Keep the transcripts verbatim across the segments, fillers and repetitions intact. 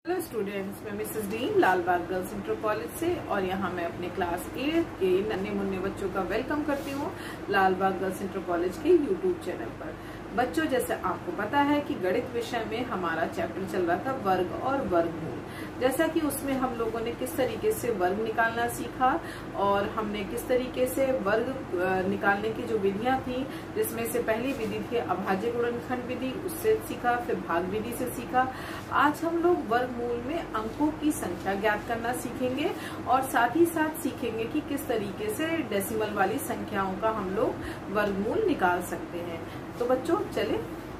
Hello students, मैं Mrs Dean Lalbagh girls inter college से और यहाँ मैं अपने क्लास एट के नन्हे मुन्ने बच्चों का वेलकम करती हूँ लालबाग गर्ल्स इंटर कॉलेज के यूट्यूब चैनल पर। बच्चों, जैसे आपको पता है कि गणित विषय में हमारा चैप्टर चल रहा था वर्ग और वर्गमूल। जैसा कि उसमें हम लोगों ने किस तरीके से वर्ग निकालना सीखा और हमने किस तरीके से वर्ग निकालने की जो विधियां थी, जिसमें से पहली विधि थी अभाज्य गुणनखंड विधि, उससे सीखा, फिर भाग विधि से सीखा। आज हम लोग वर्गमूल में अंकों की संख्या ज्ञात करना सीखेंगे और साथ ही साथ सीखेंगे कि किस तरीके से डेसिमल वाली संख्याओं का हम लोग वर्गमूल निकाल सकते हैं। तो बच्चों चले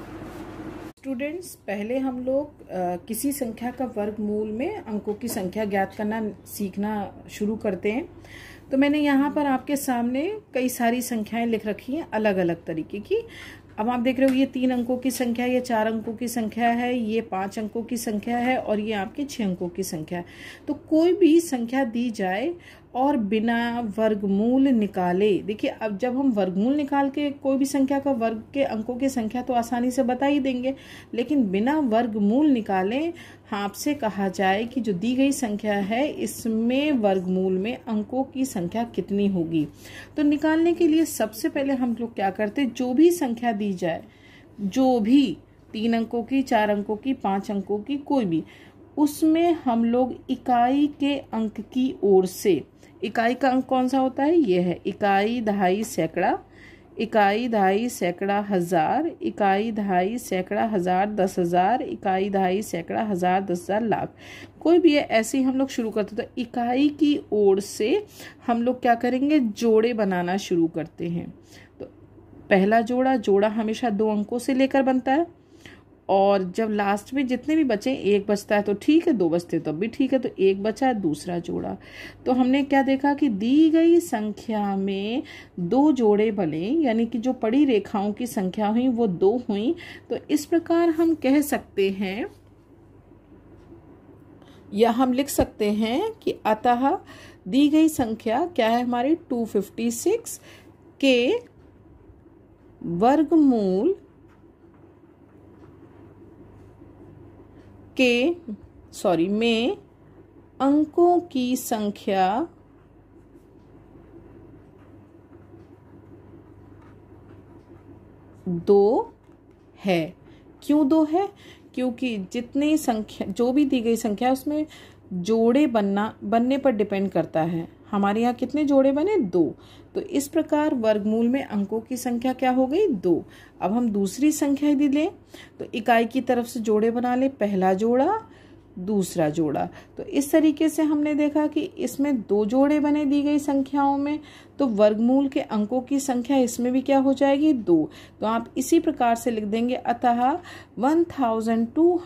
स्टूडेंट्स, पहले हम लोग आ, किसी संख्या का वर्गमूल में अंकों की संख्या ज्ञात करना सीखना शुरू करते हैं। तो मैंने यहाँ पर आपके सामने कई सारी संख्याएं लिख रखी हैं अलग अलग तरीके की। अब आप देख रहे हो ये तीन अंकों की संख्या, ये चार अंकों की संख्या है, ये पांच अंकों की संख्या है और ये आपके छह अंकों की संख्या है। तो कोई भी संख्या दी जाए और बिना वर्गमूल निकाले, देखिए अब जब हम वर्गमूल निकाल के कोई भी संख्या का वर्ग के अंकों की संख्या तो आसानी से बता ही देंगे, लेकिन बिना वर्गमूल निकाले आपसे कहा जाए कि जो दी गई संख्या है इसमें वर्गमूल में अंकों की संख्या कितनी होगी। तो निकालने के लिए सबसे पहले हम लोग क्या करते हैं, जो भी संख्या दी जाए, जो भी तीन अंकों की, चार अंकों की, पांच अंकों की, कोई भी, उसमें हम लोग इकाई के अंक की ओर से, इकाई का अंक कौन सा होता है, ये है इकाई, दहाई, सैकड़ा, इकाई, दहाई, सैकड़ा, हजार, इकाई, दहाई, सैकड़ा, हजार, दस हजार, इकाई, दहाई, सैकड़ा, हजार, दस हजार, लाख, कोई भी है। ऐसे ही हम लोग शुरू करते हैं। तो इकाई की ओर से हम लोग क्या करेंगे, जोड़े बनाना शुरू करते हैं। तो पहला जोड़ा जोड़ा हमेशा दो अंकों से लेकर बनता है और जब लास्ट में जितने भी बचे, एक बचता है तो ठीक है, दो बचते तब भी ठीक है, तो एक बचा है दूसरा जोड़ा। तो हमने क्या देखा कि दी गई संख्या में दो जोड़े बने, यानी कि जो पड़ी रेखाओं की संख्या हुई वो दो हुई। तो इस प्रकार हम कह सकते हैं या हम लिख सकते हैं कि अतः दी गई संख्या क्या है हमारी दो सौ छप्पन के वर्गमूल के सॉरी में अंकों की संख्या दो है। क्यों दो है? क्योंकि जितनी संख्या, जो भी दी गई संख्या उसमें जोड़े बनना बनने पर डिपेंड करता है। हमारे यहाँ कितने जोड़े बने, दो। तो इस प्रकार वर्गमूल में अंकों की संख्या क्या हो गई, दो। अब हम दूसरी संख्या यदि लें तो इकाई की तरफ से जोड़े बना ले, पहला जोड़ा, दूसरा जोड़ा। तो इस तरीके से हमने देखा कि इसमें दो जोड़े बने दी गई संख्याओं में, तो वर्गमूल के अंकों की संख्या इसमें भी क्या हो जाएगी, दो। तो आप इसी प्रकार से लिख देंगे अतः बारह सौ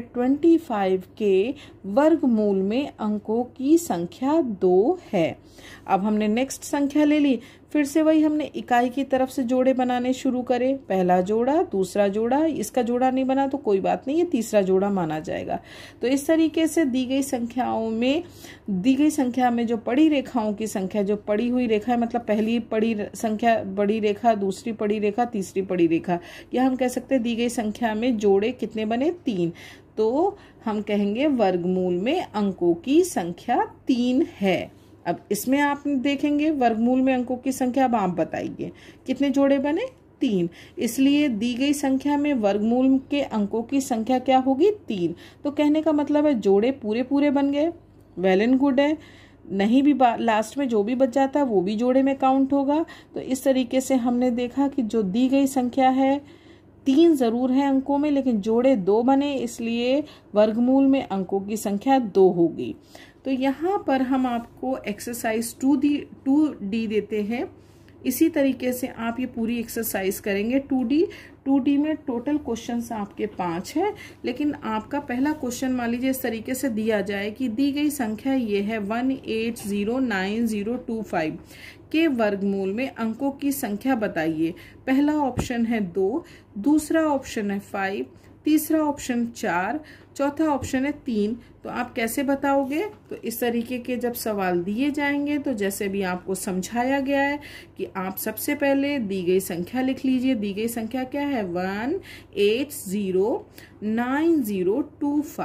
पच्चीस के वर्गमूल में अंकों की संख्या दो है। अब हमने नेक्स्ट संख्या ले ली, फिर से वही हमने इकाई की तरफ से जोड़े बनाने शुरू करे, पहला जोड़ा, दूसरा जोड़ा, इसका जोड़ा नहीं बना तो कोई बात नहीं, ये तीसरा जोड़ा माना जाएगा। तो इस तरीके से दी गई संख्याओं में दी गई संख्या में जो पड़ी रेखाओं की संख्या, जो पड़ी हुई रेखा है, मतलब पहली पड़ी संख्या बड़ी रेखा, दूसरी पड़ी रेखा, तीसरी पड़ी रेखा, या हम कह सकते हैं दी गई संख्या में जोड़े कितने बने, तीन। तो हम कहेंगे वर्गमूल में अंकों की संख्या तीन है। अब इसमें आप देखेंगे वर्गमूल में अंकों की संख्या, अब आप बताइए कितने जोड़े बने, तीन। इसलिए दी गई संख्या में वर्गमूल के अंकों की संख्या क्या होगी, तीन। तो कहने का मतलब है जोड़े पूरे पूरे बन गए, वेल एंड गुड है। नहीं भी लास्ट में जो भी बच जाता है वो भी जोड़े में काउंट होगा। तो इस तरीके से हमने देखा कि जो दी गई संख्या है तीन जरूर है अंकों में, लेकिन जोड़े दो बने, इसलिए वर्गमूल में अंकों की संख्या दो होगी। तो यहाँ पर हम आपको exercise two D two D देते हैं। इसी तरीके से आप ये पूरी एक्सरसाइज करेंगे। टू डी टू डी में टोटल क्वेश्चंस आपके पांच है, लेकिन आपका पहला क्वेश्चन मान लीजिए इस तरीके से दिया जाए कि दी गई संख्या ये है one eight zero nine zero two five के वर्गमूल में अंकों की संख्या बताइए। पहला ऑप्शन है दो, दूसरा ऑप्शन है फाइव, तीसरा ऑप्शन चार, चौथा ऑप्शन है तीन। तो आप कैसे बताओगे? तो इस तरीके के जब सवाल दिए जाएंगे तो जैसे भी आपको समझाया गया है कि आप सबसे पहले दी गई संख्या लिख लीजिए। दी गई संख्या क्या है, one eight zero nine zero two five.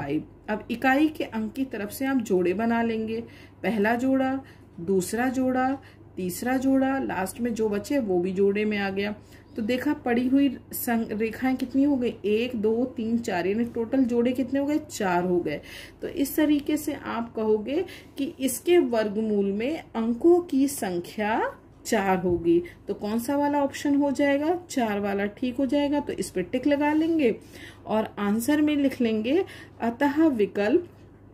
अब इकाई के अंक की तरफ से आप जोड़े बना लेंगे। पहला जोड़ा, दूसरा जोड़ा, तीसरा जोड़ा, लास्ट में जो बचे वो भी जोड़े में आ गया। तो देखा पड़ी हुई रेखाएं कितनी हो गई, एक दो तीन चार, यानी टोटल जोड़े कितने हो गए, चार हो गए। तो इस तरीके से आप कहोगे कि इसके वर्गमूल में अंकों की संख्या चार होगी। तो कौन सा वाला ऑप्शन हो जाएगा, चार वाला ठीक हो जाएगा। तो इस पे टिक लगा लेंगे और आंसर में लिख लेंगे अतः विकल्प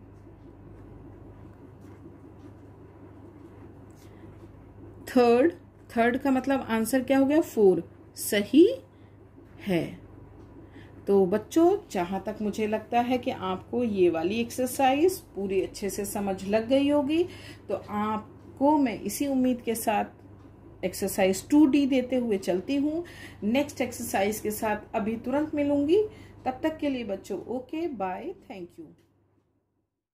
थर्ड, थर्ड का मतलब आंसर क्या हो गया, फोर, सही है। तो बच्चों, जहां तक मुझे लगता है कि आपको ये वाली एक्सरसाइज पूरी अच्छे से समझ लग गई होगी। तो आपको मैं इसी उम्मीद के साथ एक्सरसाइज टू डी देते हुए चलती हूँ। नेक्स्ट एक्सरसाइज के साथ अभी तुरंत मिलूंगी। तब तक के लिए बच्चों ओके बाय, थैंक यू।